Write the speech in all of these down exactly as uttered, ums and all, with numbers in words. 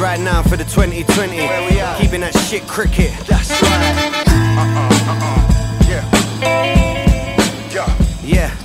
right now for the twenty twenty. Where we at? Keeping that shit cricket. That's right. Uh-uh, uh-uh, yeah. Yeah. Yeah.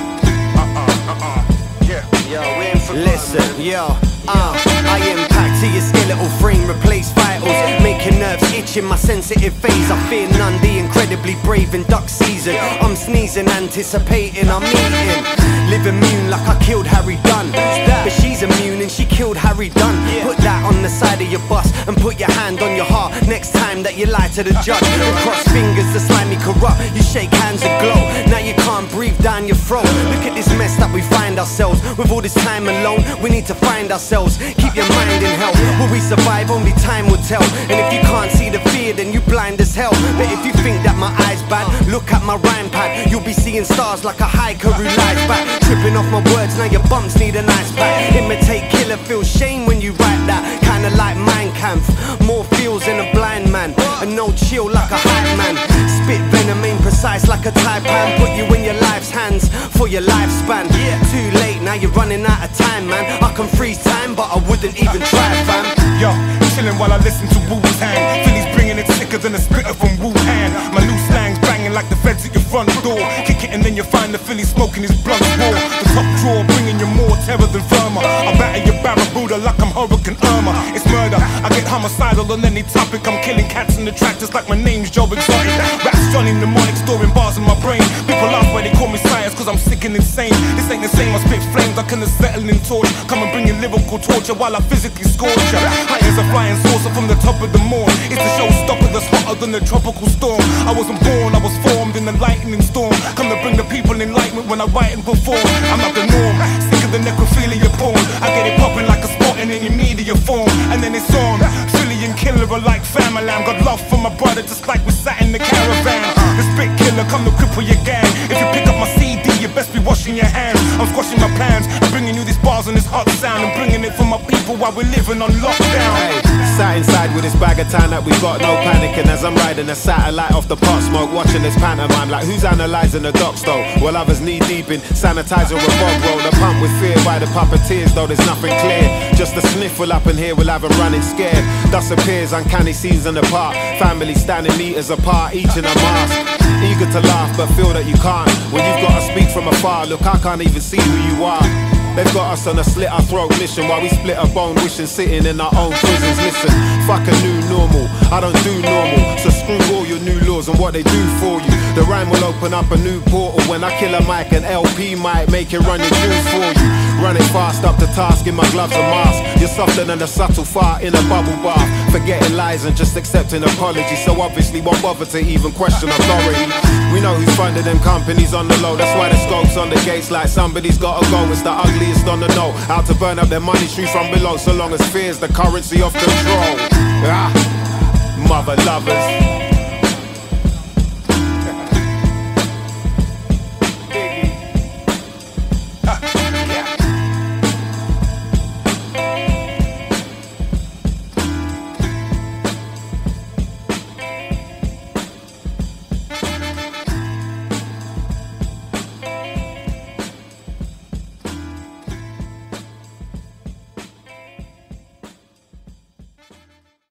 Uh-uh, uh-uh, yeah. Yo, we in for Listen, yo, uh, I impact to your skeletal frame, replace vitals, making nerves itch in my sensitive phase. I fear none, the incredibly brave in duck season. I'm sneezing, anticipating our meeting. Live immune like I killed Harry Dunn, but she's immune and she killed Harry Dunn. Put that on the side of your bus and put your hand on your heart next time that you lie to the judge. And cross fingers, the slimy corrupt. You shake hands and glow. Now you can't breathe down your throat. Look at this mess that we find ourselves. With all this time alone, we need to find ourselves. Keep your mind in health. Will we survive? Only time will tell. And if you can't see the fear, then you blind as hell. But if you think that my eye's bad, look at my rhyme pad. You'll be seeing stars like a hiker who lies back. Tripping off my words, now your bumps need a nice pack. Imitate killer, feel shame when you write that. Kinda like Mein Kampf, more feels than a blind man. And no chill like a hype man. Spit venom, aim precise like a taipan. Put you in your life's hands for your lifespan. Yeah, too late, now you're running out of time, man. I can freeze time, but I wouldn't even try, fam. Yo, chillin' while I listen to Wu-Tang. Philly's bringing it sicker than a spitter from Wuhan. My new slang's banging like the feds at your front door. Kick it and then you find the Philly smoking his blunt war. The top drawer bringing you more terror than firmer. I batter your barracuda like I'm Hurricane Irma. It's murder, I get homicidal on any topic. I'm killing cats in the track just like my name's Joe Exotic. Raps Johnny Mnemonic, storing bars in my brain. People laugh why they call me science cause I'm sick and insane. This ain't the same, I spit flames like an acetylene torch. Come and bring your lyrical torture while I physically scorch ya. High as a flying saucer from the top of the morn. It's the showstopper that's hotter than the tropical storm. I wasn't born, I was formed in the lightning storm. Come to bring the people enlightenment when I write and perform. I'm not the norm, sicker than necrophilia porn. I get it popping like a spot in any media form. And then it's on, Philly and killer are like family. I've got love for my brother just like we sat in the caravan. The spit killer come to cripple your gang. If you pick up my C D you best be washing your hands. I'm squashing my plans and bringing you these bars and this hot sound. And bringing it for my people while we're living on lockdown. Hey, sat inside with this bag of time that we've got no panicking. As I'm riding a satellite off the pot smoke, watching this pantomime like who's analysing the docs though? Well others knee deep in sanitizer or bog roll. The pump with fear by the puppeteers though there's nothing clear. Just a sniffle up in here will have them running scared. Dust appears, uncanny scenes in the park. Family standing meters apart, each in a mask. Eager to laugh but feel that you can't. When you've got to speak from afar, look I can't even see who you are. They've got us on a slit our throat mission while we split a bone wishing sitting in our own prisons. Listen, fuck a new normal, I don't do normal. So screw all your new laws and what they do for you. The rhyme will open up a new portal. When I kill a mic, an L P might make it run your juice for you. Run it fast up the task in my gloves and mask. You're softer than a subtle fart in a bubble bath. Forgetting lies and just accepting apologies. So obviously won't bother to even question authority. We know who's funded them companies on the low. That's why the scope's on the gates like somebody's gotta go. It's the ugliest on the know. Out to burn up their money tree from below. So long as fear's the currency of control. Ah, mother lovers.